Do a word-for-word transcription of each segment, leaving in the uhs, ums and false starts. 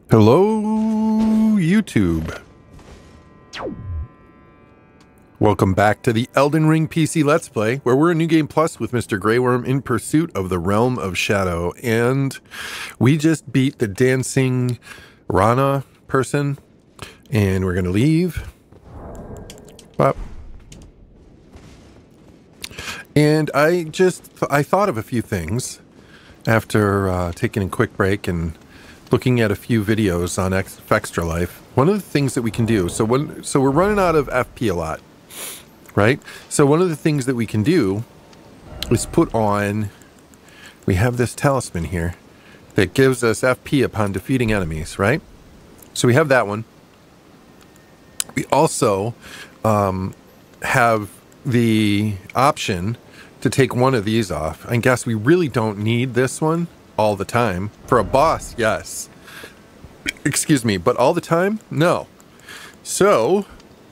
Hello, YouTube. Welcome back to the Elden Ring P C Let's Play, where we're in New Game Plus with Mister Grey Worm in pursuit of the Realm of Shadow. And we just beat the dancing Rana person, and we're going to leave. Up. And I just, I thought of a few things after uh, taking a quick break and looking at a few videos on X, Extra Life. One of the things that we can do, so when, so we're running out of F P a lot, right? So one of the things that we can do is put on, we have this talisman here that gives us F P upon defeating enemies, right? So we have that one. We also um, have the option to take one of these off. I guess we really don't need this one all the time. For a boss, yes. Excuse me, but all the time? No. So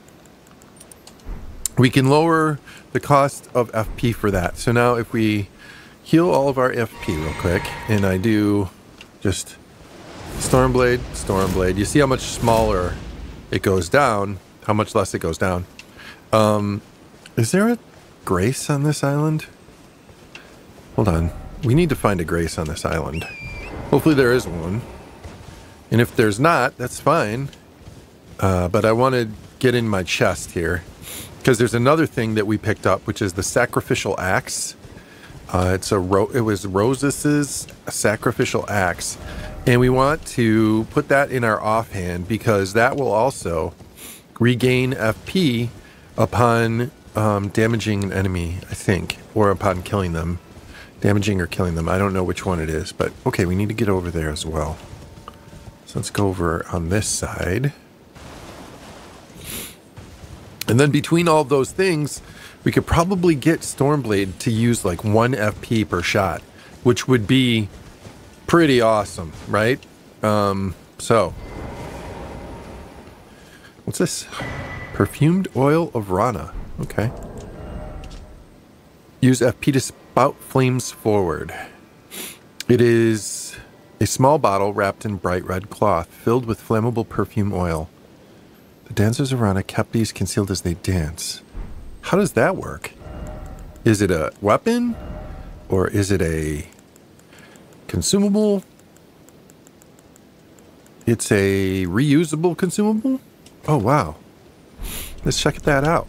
we can lower the cost of F P for that. So now if we heal all of our F P real quick, and I do just Stormblade, Stormblade, you see how much smaller it goes down, how much less it goes down. Um, is there a grace on this island? Hold on. We need to find a grace on this island. Hopefully there is one. And if there's not, that's fine. Uh, but I want to get in my chest here, because there's another thing that we picked up, which is the sacrificial axe. Uh, it's a ro it was Rosas's sacrificial axe, and we want to put that in our offhand because that will also regain F P upon um, damaging an enemy, I think, or upon killing them. Damaging or killing them. I don't know which one it is, but okay, we need to get over there as well. So let's go over on this side. And then between all of those things, we could probably get Stormblade to use like one F P per shot, which would be pretty awesome, right? Um, so, what's this? Perfumed oil of Rana. Okay. Use F P to spout flames forward. It is a small bottle wrapped in bright red cloth, filled with flammable perfume oil. The dancers of Rana kept these concealed as they dance. How does that work? Is it a weapon? Or is it a consumable? It's a reusable consumable? Oh, wow. Let's check that out.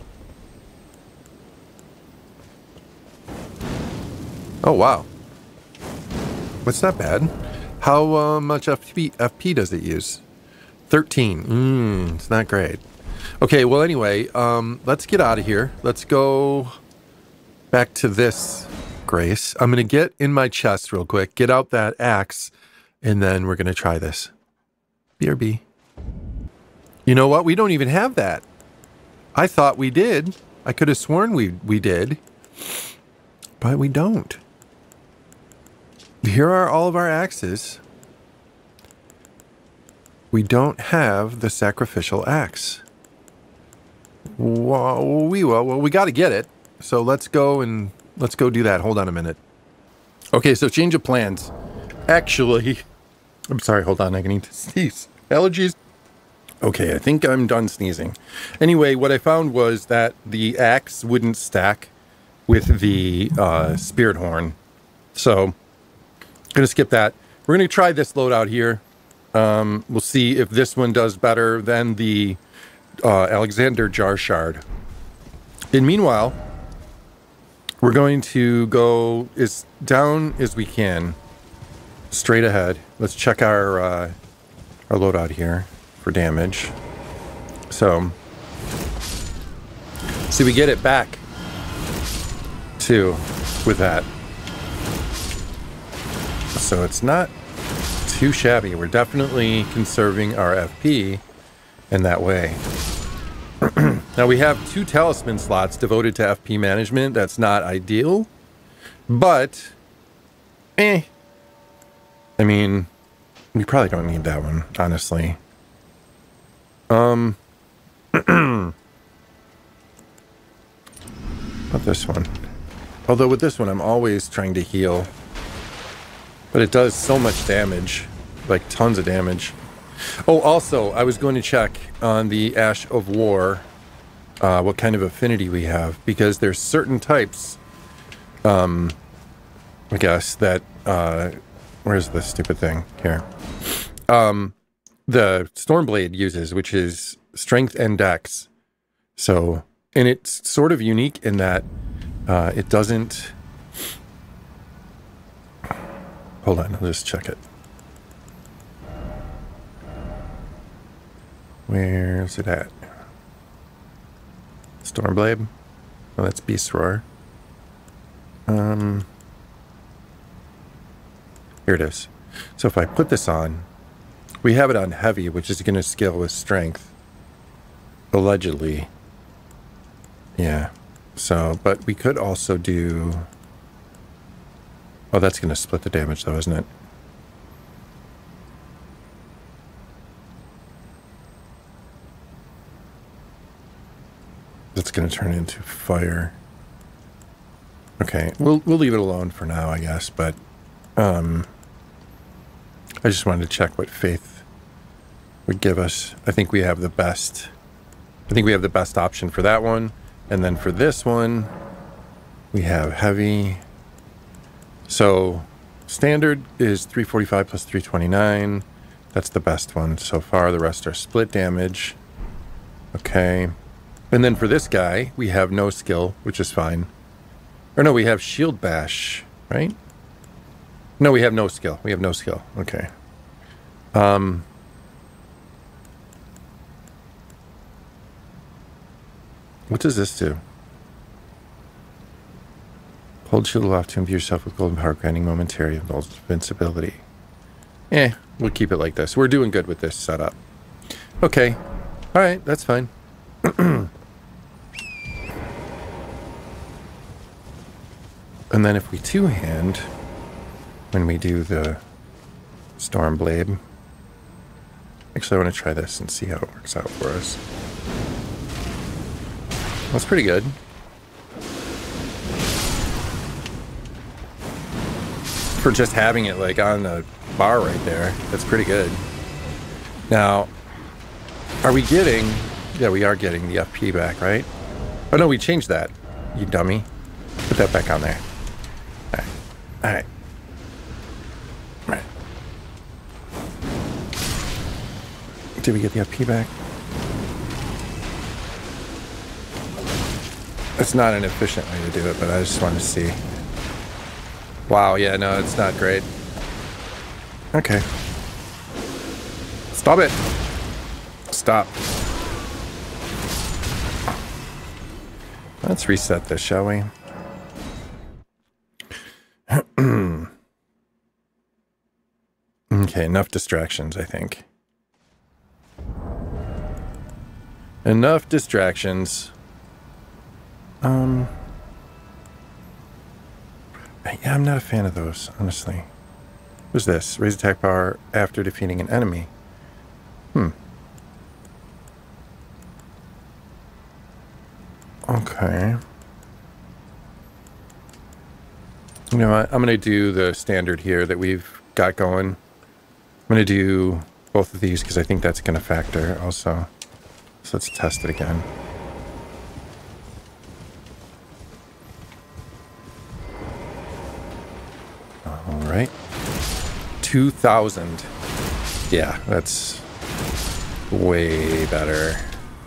Oh, wow. That's not bad. How uh, much F P, F P does it use? thirteen. Mmm, it's not great. Okay, well, anyway, um, let's get out of here. Let's go back to this grace. I'm going to get in my chest real quick, get out that axe, and then we're going to try this. B R B. You know what? We don't even have that. I thought we did. I could have sworn we, we did, but we don't. Here are all of our axes. We don't have the sacrificial axe. Well, we will. Well, we got to get it. So let's go and let's go do that. Hold on a minute. Okay, so change of plans. Actually, I'm sorry. Hold on. I need to sneeze. Allergies. Okay, I think I'm done sneezing. Anyway, what I found was that the axe wouldn't stack with the uh, spirit horn. So I'm going to skip that. We're going to try this loadout here. Um, we'll see if this one does better than the uh, Alexander Jar Shard. And meanwhile, we're going to go as down as we can, straight ahead. Let's check our uh, our loadout here for damage. So, see, we get it back too with that. So it's not too shabby. We're definitely conserving our F P in that way. Now we have two talisman slots devoted to F P management. That's not ideal, but eh. I mean, we probably don't need that one, honestly. Um, about this one. Although with this one, I'm always trying to heal. But it does so much damage. Like, tons of damage. Oh, also, I was going to check on the Ash of War, uh, what kind of affinity we have, because there's certain types, um, I guess, that, uh, where's the stupid thing? Here. Um, the Stormblade uses, which is strength and dex. So, and it's sort of unique in that uh, it doesn't... Hold on, I'll just check it. Where's it at? Stormblade? Oh, that's Beast Roar. Um, here it is. So if I put this on, we have it on heavy, which is going to scale with strength. Allegedly. Yeah. So, but we could also do... Oh, that's going to split the damage though, isn't it? That's going to turn into fire. Okay, we'll we'll leave it alone for now, I guess. But um, I just wanted to check what Faith would give us. I think we have the best. I think we have the best option for that one, and then for this one, we have heavy. So standard is three forty-five plus three twenty-nine. That's the best one so far. The rest are split damage. Okay. And then for this guy, we have no skill, which is fine. Or no, we have shield bash, right? No, we have no skill. We have no skill. Okay. Um, what does this do? Hold shield aloft to imbue yourself with golden power, granting momentary invincibility. Eh, we'll keep it like this. We're doing good with this setup. Okay. All right, that's fine. And then if we two-hand, when we do the Stormblade, actually I want to try this and see how it works out for us. That's pretty good. For just having it like on the bar right there, that's pretty good. Now, are we getting... Yeah, we are getting the F P back, right? Oh no, we changed that, you dummy. Put that back on there. Alright. Alright. Alright. Did we get the F P back? It's not an efficient way to do it, but I just wanted to see. Wow, yeah, no, it's not great. Okay. Stop it. Stop. Let's reset this, shall we? Okay, enough distractions, I think. Enough distractions. Um... Yeah, I'm not a fan of those, honestly. What's this? Raise attack power after defeating an enemy. Hmm. Okay. You know what? I'm going to do the standard here that we've got going. I'm going to do both of these because I think that's going to factor also. So let's test it again. All right. two thousand. Yeah, that's way better.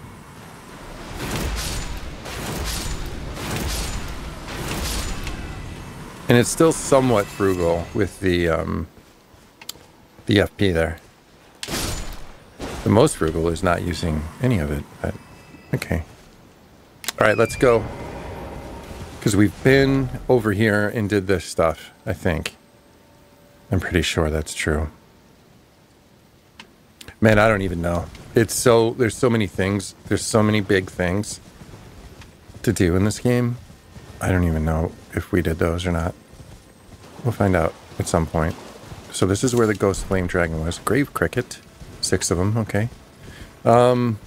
And it's still somewhat frugal with the um, the F P there. The most frugal is not using any of it, but okay. All right, let's go. Because we've been over here and did this stuff, I think. I'm pretty sure that's true. Man, I don't even know. It's so, there's so many things. There's so many big things to do in this game. I don't even know if we did those or not. We'll find out at some point. So this is where the Ghost Flame Dragon was. Grave Cricket. Six of them, okay. Um,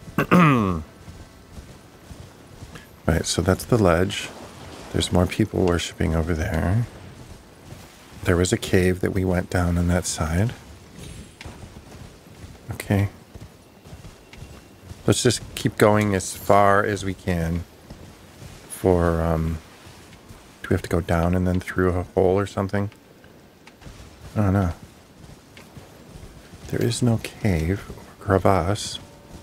right, so that's the ledge. There's more people worshipping over there. There was a cave that we went down on that side. Okay. Let's just keep going as far as we can for, um, do we have to go down and then through a hole or something? I don't know. There is no cave or crevasse.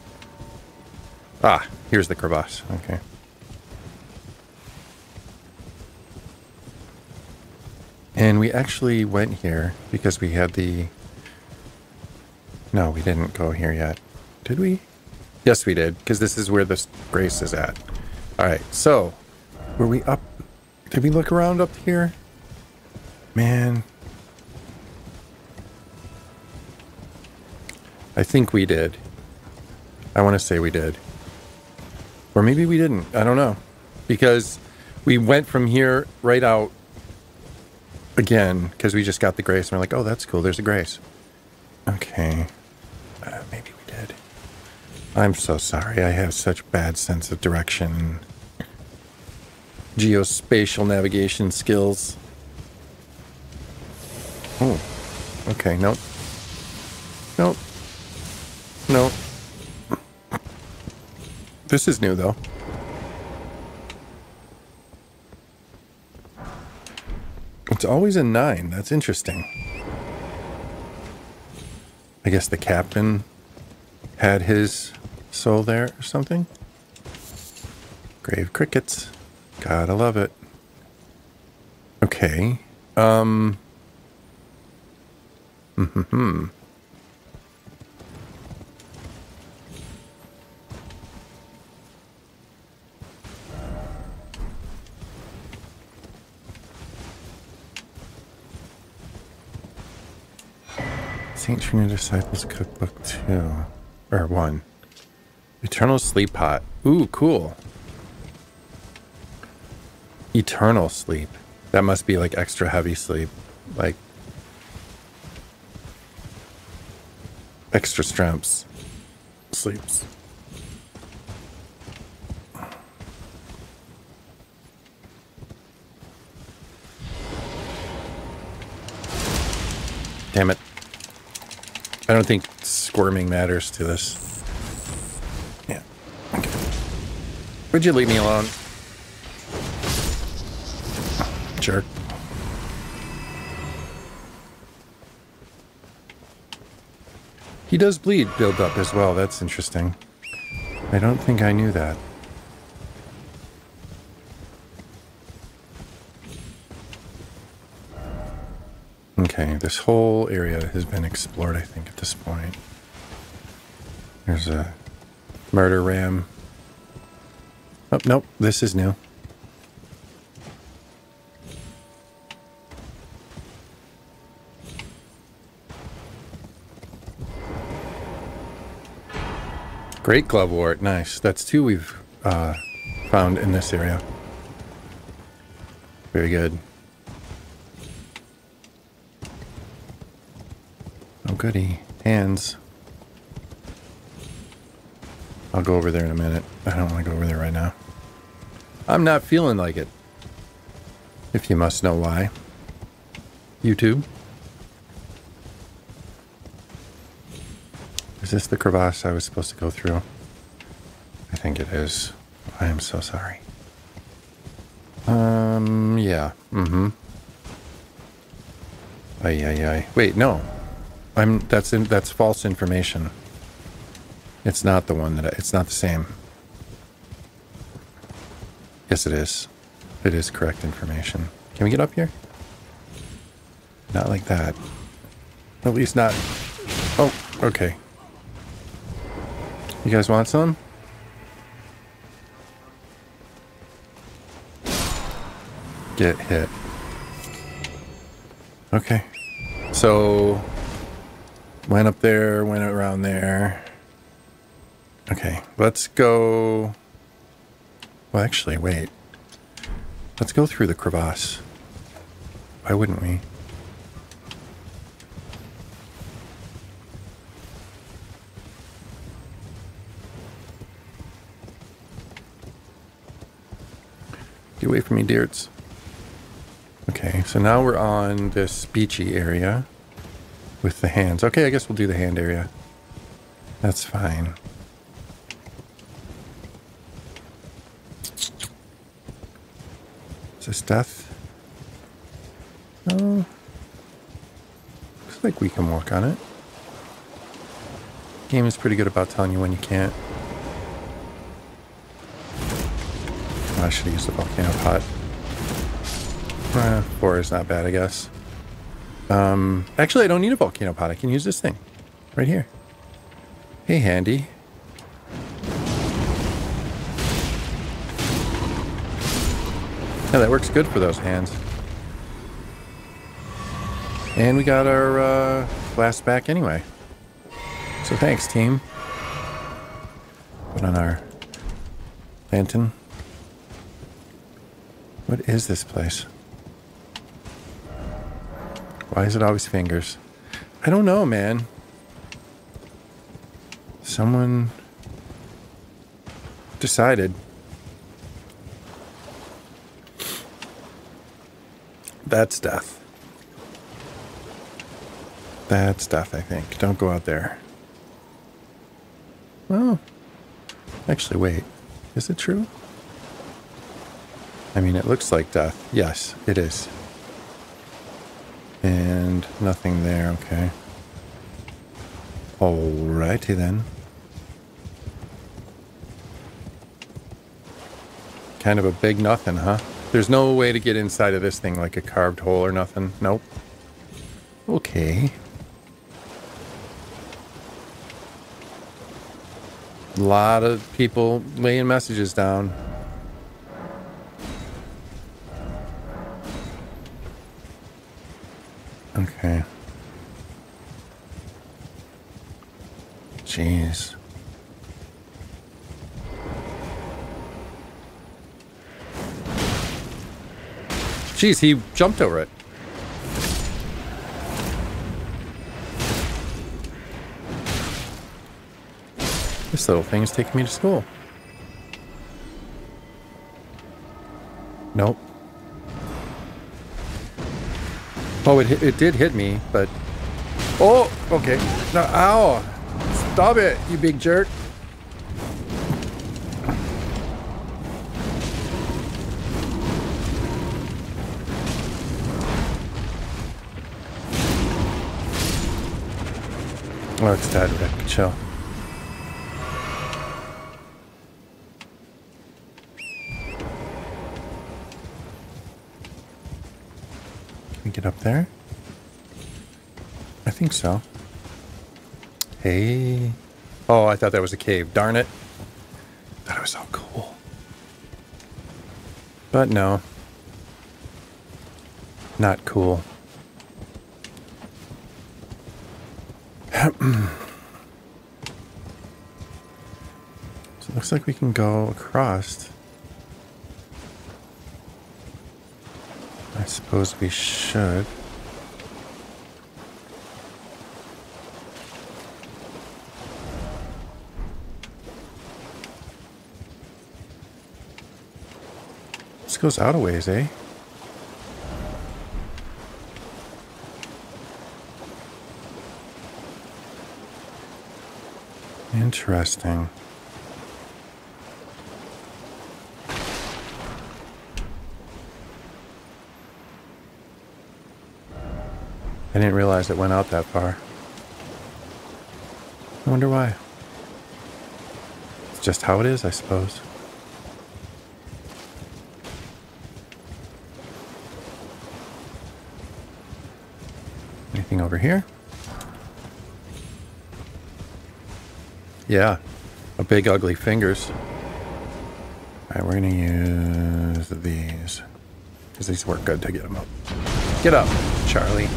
Ah, here's the crevasse. Okay. And we actually went here because we had the... No, we didn't go here yet. Did we? Yes, we did, because this is where this grace is at. All right, so were we up? Did we look around up here? Man. I think we did. I want to say we did. Or maybe we didn't. I don't know. Because we went from here right out again, because we just got the grace, and we're like, oh, that's cool. There's a grace. Okay. Uh, maybe we did. I'm so sorry. I have such bad sense of direction. Geospatial navigation skills. Oh. Okay, nope. Nope. Nope. This is new, though. It's always a nine. That's interesting. I guess the captain had his soul there or something. Grave crickets. Gotta love it. Okay. Um. Hmm. Saint Trina Disciples Cookbook two. Or one. Eternal Sleep Pot. Ooh, cool. Eternal sleep. That must be like extra heavy sleep. Like extra strengths. Sleeps. Damn it. I don't think squirming matters to this. Yeah. Okay. Would you leave me alone? Jerk. He does bleed build up as well. That's interesting. I don't think I knew that. Okay, this whole area has been explored, I think, at this point. There's a murder ram. Oh, nope, this is new. Great glovewort, nice. That's two we've uh, found in this area. Very good. Oh goody, hands. I'll go over there in a minute. I don't want to go over there right now. I'm not feeling like it. If you must know why. YouTube. Is this the crevasse I was supposed to go through? I think it is. I am so sorry. Um, yeah. Mm-hmm. Ay, ay, ay. Wait, no. I'm, that's, in, that's false information. It's not the one that I, it's not the same. Yes, it is. It is correct information. Can we get up here? Not like that. At least not. Oh, okay. You guys want some? Get hit. Okay. So, went up there, went around there. Okay, let's go... Well, actually, wait. Let's go through the crevasse. Why wouldn't we? Get away from me, dears. Okay, so now we're on this beachy area with the hands. Okay, I guess we'll do the hand area. That's fine. Is this death? No. Looks like we can work on it. Game is pretty good about telling you when you can't. Oh, I should have used the volcano pot. Eh, four is not bad, I guess. Um, actually, I don't need a volcano pot. I can use this thing right here. Hey, handy. Yeah, that works good for those hands. And we got our uh, blast back anyway. So thanks, team. Put on our lantern. What is this place? Why is it always fingers? I don't know, man. Someone decided. That's death. That's death, I think. Don't go out there. Well, actually, wait. Is it true? I mean, it looks like death. Yes, it is. And nothing there, okay. Alrighty then. Kind of a big nothing, huh? There's no way to get inside of this thing like a carved hole or nothing. Nope. Okay. A lot of people laying messages down. Okay. Jeez. Jeez, he jumped over it. This little thing is taking me to school. Nope. Oh, it, hit, it did hit me, but... Oh, okay. No, ow. Stop it, you big jerk. Oh, it's dead, Rick. Chill. Can we get up there? I think so. Hey. Oh, I thought that was a cave. Darn it. Thought it was so cool. But no. Not cool. So it looks like we can go across. I suppose we should. This goes out a ways, eh? Interesting. I didn't realize it went out that far. I wonder why. It's just how it is, I suppose. Anything over here? Yeah, a big ugly fingers. Alright, we're gonna use these. Because these work good to get them up. Get up, Charlie.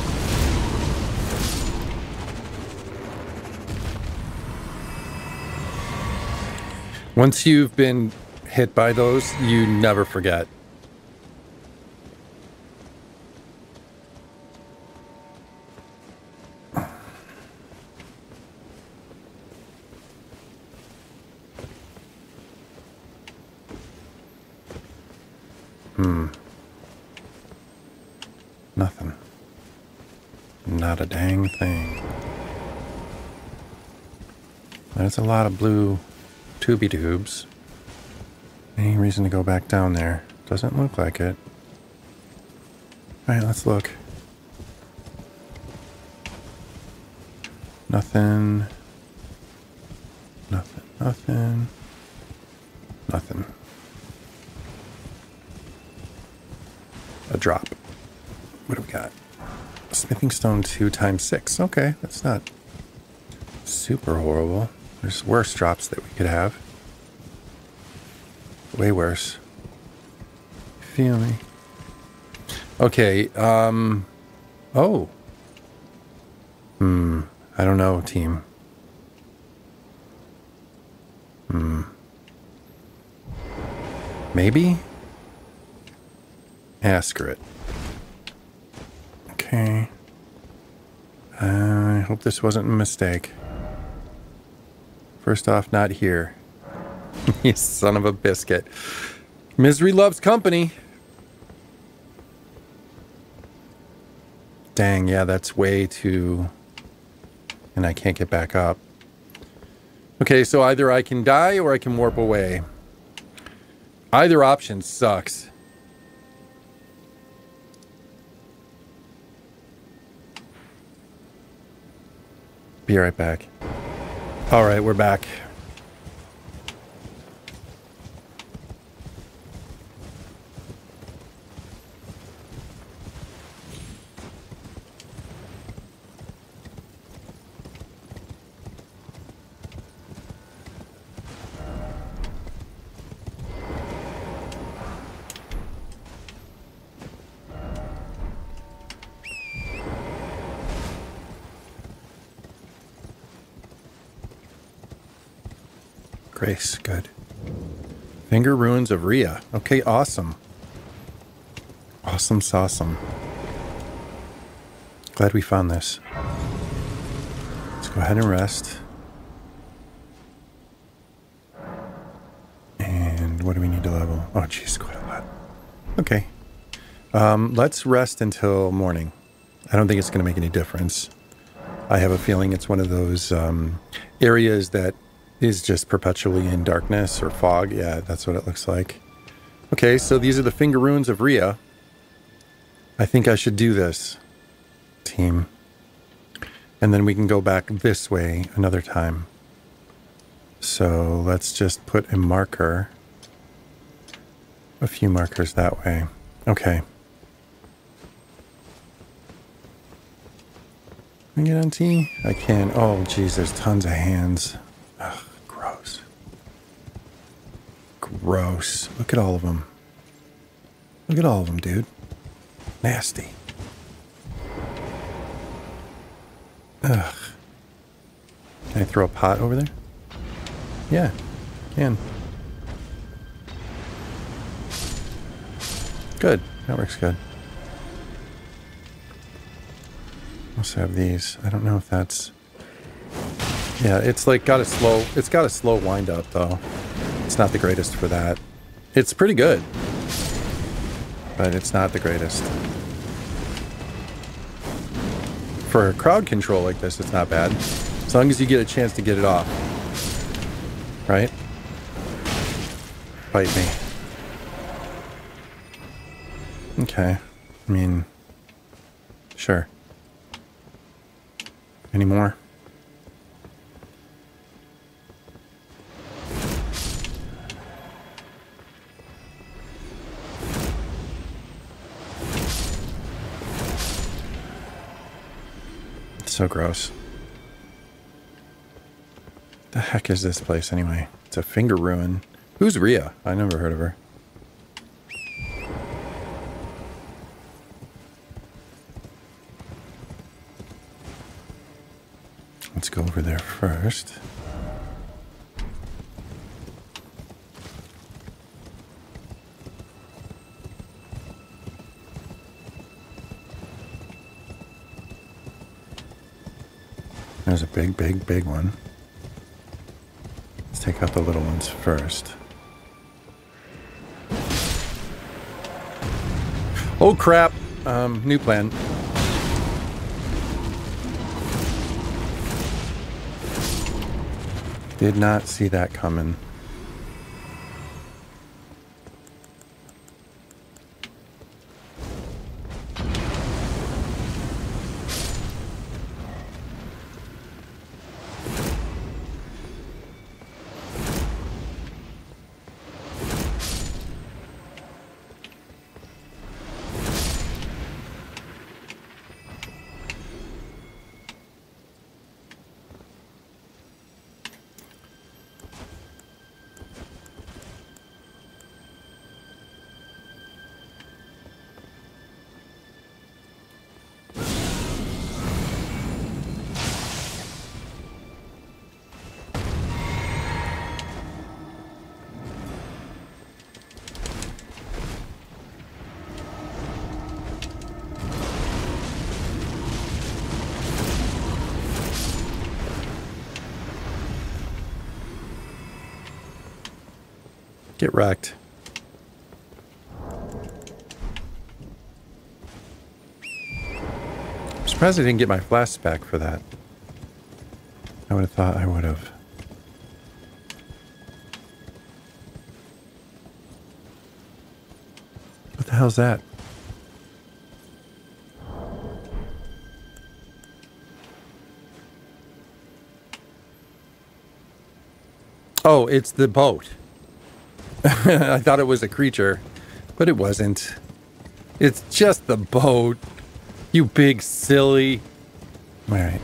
Once you've been hit by those, you never forget. Hmm. Nothing. Not a dang thing. That's a lot of blue tubey tubes. Any reason to go back down there? Doesn't look like it. Alright, let's look. Nothing. Nothing. Nothing. Nothing. A drop. What do we got? Smithing stone two times six. Okay, that's not super horrible. There's worse drops that we could have. Way worse. Feel me? Okay, um... Oh. Hmm. I don't know, team. Hmm. Maybe? Ask her it. Okay. I hope this wasn't a mistake. First off, not here. You son of a biscuit. Misery loves company. Dang, yeah, that's way too... And I can't get back up. Okay, so either I can die or I can warp away. Either option sucks. Be right back. All right, we're back. Grace, good. Finger Ruins of Rhea. Okay, awesome. Awesome sauceum. Glad we found this. Let's go ahead and rest. And what do we need to level? Oh, geez, quite a lot. Okay. Um, let's rest until morning. I don't think it's going to make any difference. I have a feeling it's one of those um, areas that is just perpetually in darkness or fog. Yeah, that's what it looks like. Okay, so these are the Finger Ruins of Rhea. I think I should do this, team. And then we can go back this way another time. So let's just put a marker. A few markers that way. Okay. Can I get on T? I can. Oh, geez, there's tons of hands. Ugh, gross. Gross. Look at all of them. Look at all of them, dude. Nasty. Ugh. Can I throw a pot over there? Yeah, can. Good. That works good. Also have these. I don't know if that's... Yeah, it's like got a slow, it's got a slow wind up though. It's not the greatest for that. It's pretty good, but it's not the greatest. For crowd control like this, it's not bad. As long as you get a chance to get it off. Right? Bite me. Okay. I mean, sure. Any more? So gross. The heck is this place anyway? It's a finger ruin. Who's Rhea? I never heard of her. Let's go over there first. There's a big, big, big one. Let's take out the little ones first. Oh crap! Um, new plan. Did not see that coming. Get wrecked. I'm surprised I didn't get my flask back for that. I would have thought I would have. What the hell's that? Oh, it's the boat. I thought it was a creature, but it wasn't. It's just the boat. You big silly. All right.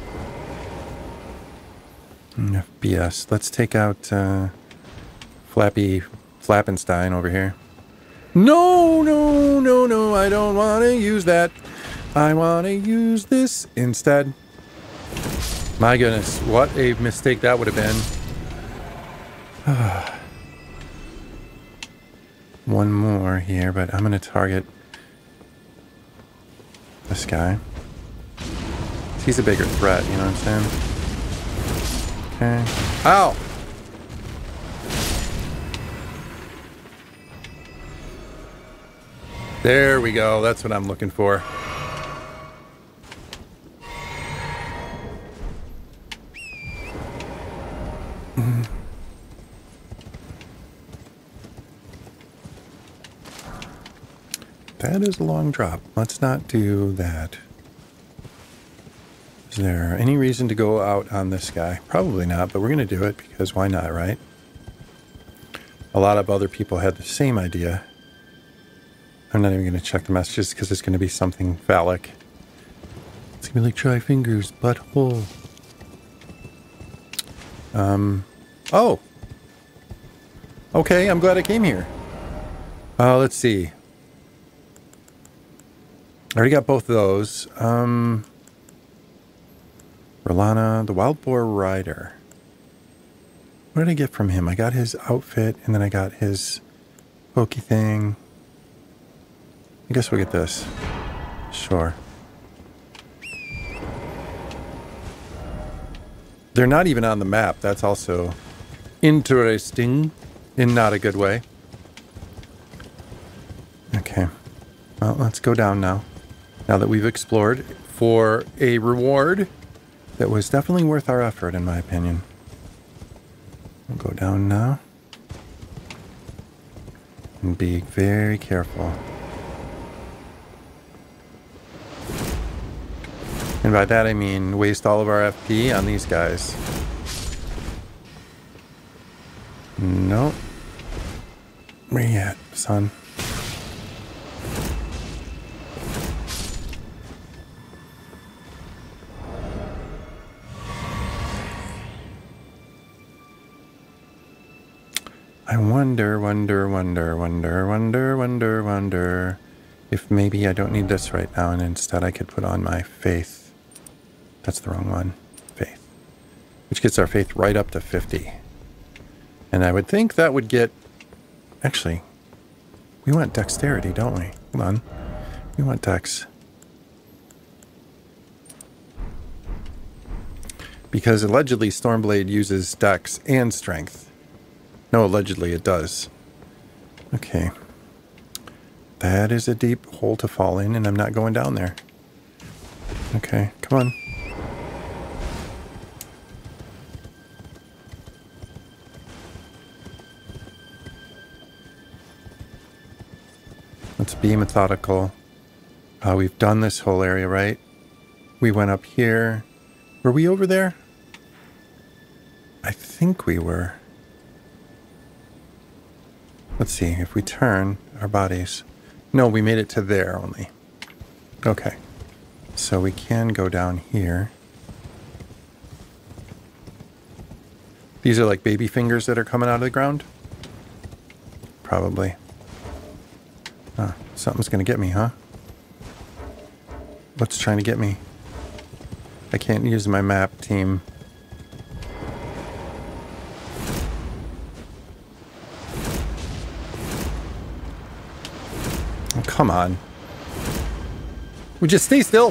Enough B S. Let's take out uh, Flappy Flappenstein over here. No, no, no, no. I don't want to use that. I want to use this instead. My goodness, what a mistake that would have been. One more here, but I'm going to target this guy. He's a bigger threat, you know what I'm saying? Okay. Ow! There we go. That's what I'm looking for. Mm. That is a long drop. Let's not do that. Is there any reason to go out on this guy? Probably not, but we're going to do it because why not, right? A lot of other people had the same idea. I'm not even going to check the messages because it's going to be something phallic. It's going to be like try fingers, butthole. Um, oh. Okay, I'm glad I came here. Uh, let's see. I already got both of those. Um, Rolana, the Wild Boar Rider. What did I get from him? I got his outfit, and then I got his pokey thing. I guess we'll get this. Sure. They're not even on the map. That's also interesting in not a good way. Okay. Well, let's go down now. Now that we've explored for a reward that was definitely worth our effort, in my opinion. We'll go down now. And be very careful. And by that I mean waste all of our F P on these guys. Nope. Where you at, son? I wonder, wonder, wonder, wonder, wonder, wonder, wonder if maybe I don't need this right now and instead I could put on my faith. That's the wrong one. Faith. Which gets our faith right up to fifty. And I would think that would get... Actually, we want dexterity, don't we? Hold on. We want dex. Because allegedly Stormblade uses dex and strength. No, allegedly it does. Okay. That is a deep hole to fall in, and I'm not going down there. Okay, come on. be methodical. Uh, we've done this whole area, right? We went up here. Were we over there? I think we were. Let's see, if we turn our bodies. No, we made it to there only. Okay. So we can go down here. These are like baby fingers that are coming out of the ground? Probably. Oh, something's gonna get me, huh? What's trying to get me? I can't use my map, team. Oh, come on. We just stay still.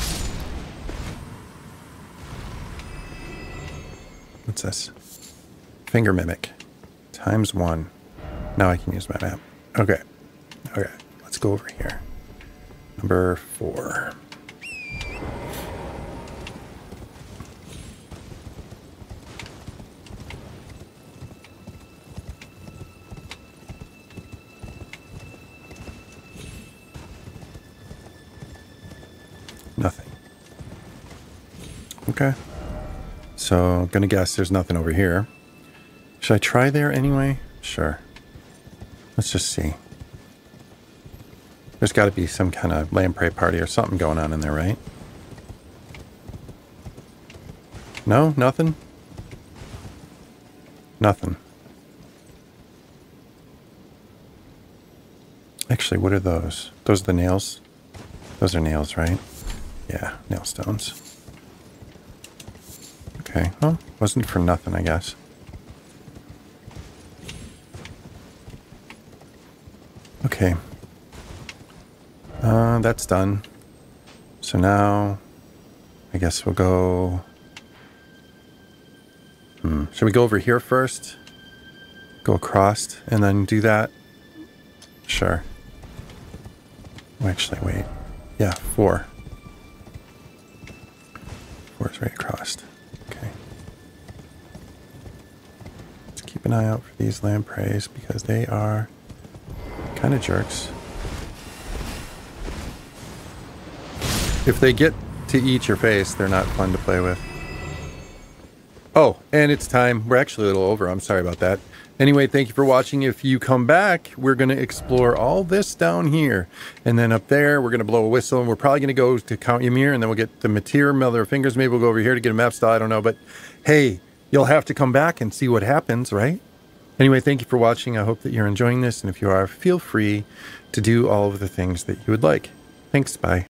What's this? Finger mimic. Times one. Now I can use my map. Okay. Okay. Let's go over here. Number four. Nothing. Okay. So, I'm gonna guess there's nothing over here. Should I try there anyway? Sure. Let's just see. There's got to be some kind of lamprey party or something going on in there, right? No? Nothing? Nothing. Actually, what are those? Those are the nails? Those are nails, right? Yeah, nail stones. Okay, well, wasn't for nothing, I guess. Okay. Uh, that's done. So now, I guess we'll go... Hmm. Should we go over here first? Go across and then do that? Sure. Oh, actually, wait. Yeah, four. Four is right across. Okay. Let's keep an eye out for these lampreys because they are kind of jerks. If they get to eat your face, they're not fun to play with. Oh, and it's time. We're actually a little over. I'm sorry about that. Anyway, thank you for watching. If you come back, we're going to explore all this down here. And then up there, we're going to blow a whistle. And we're probably going to go to Count Ymir. And then we'll get the Matir, Mother of Fingers. Maybe we'll go over here to get a map style. I don't know. But hey, you'll have to come back and see what happens, right? Anyway, thank you for watching. I hope that you're enjoying this. And if you are, feel free to do all of the things that you would like. Thanks. Bye.